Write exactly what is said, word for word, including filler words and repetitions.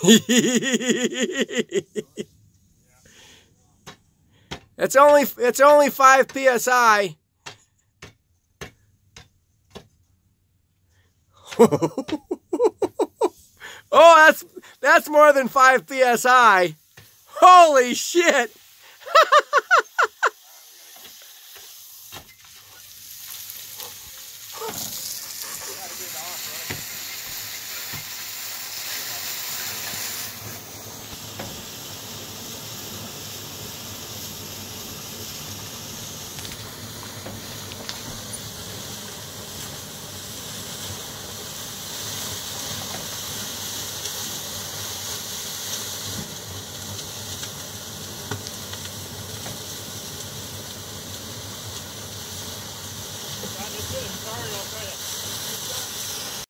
It's only it's only five P S I. Oh, that's that's more than five P S I. Holy shit. Sorry, I'll try to